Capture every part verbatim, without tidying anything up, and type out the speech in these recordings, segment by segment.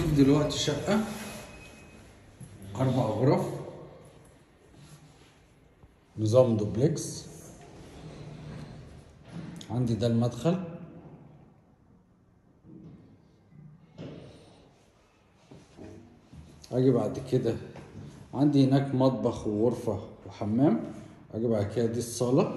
هنشوف دلوقتي شقة أربع غرف نظام دوبلكس. عندي ده المدخل، أجي بعد كده عندي هناك مطبخ وغرفة وحمام. أجي بعد كده دي الصالة،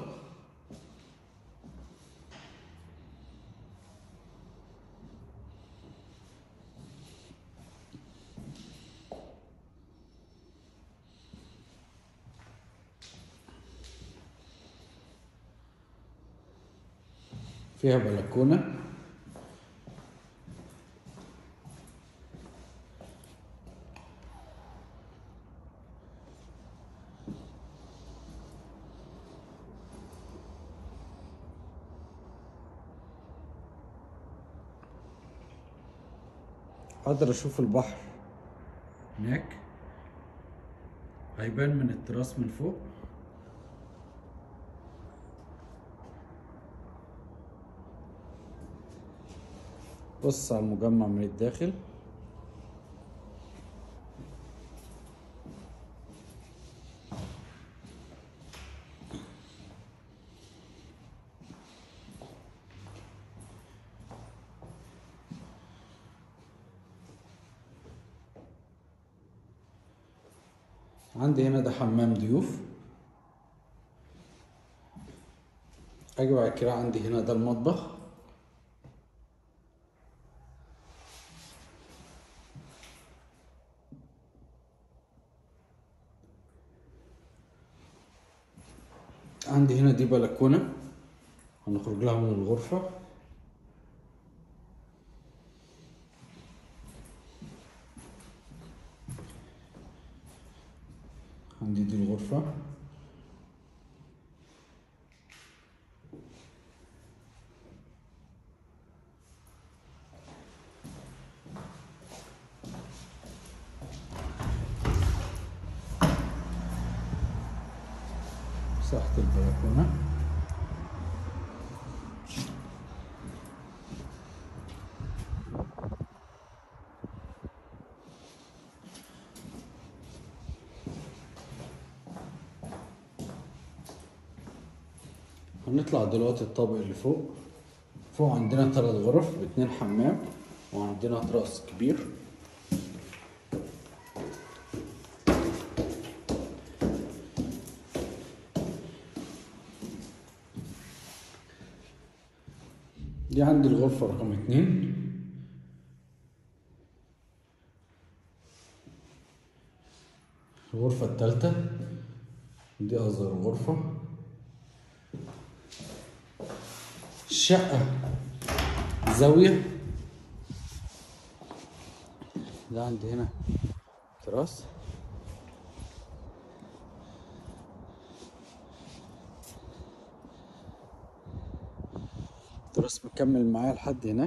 فيها بلكونة. أقدر أشوف البحر هناك، هيبان من التراس من فوق. بص على المجمع من الداخل. عندي هنا ده حمام ضيوف. اجي بعد كده عندي هنا ده المطبخ. عندي هنا دي بلكونة هنخرج لها من الغرفة. عندي دي الغرفة. مساحة البلكونة. هنطلع دلوقتي الطابق اللي فوق. فوق عندنا ثلاث غرف باتنين حمام، وعندنا تراس كبير. دي عندي الغرفة رقم اتنين. الغرفة التالتة دي أصغر غرفة. الشقة زاوية. ده عندي هنا تراس. التراس مكمل معايا لحد هناك.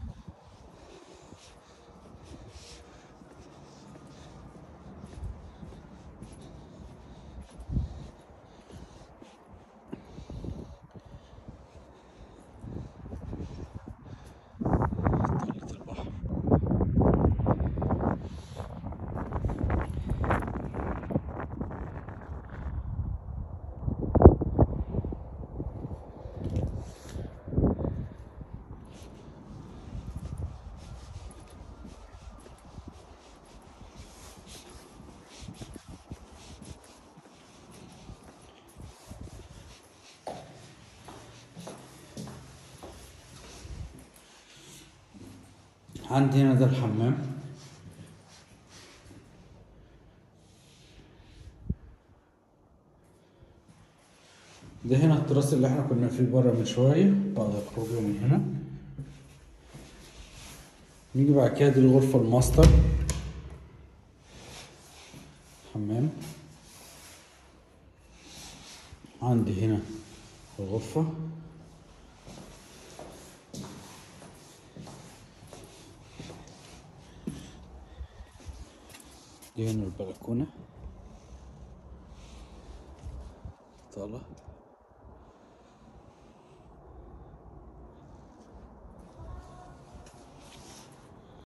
عندي هنا ده الحمام. ده هنا التراس اللي احنا كنا فيه بره من شوية بعد الخروج من هنا. نيجي بعد كده دي الغرفة الماستر حمام. عندي هنا الغرفة. دي هنا البلكونة. طالع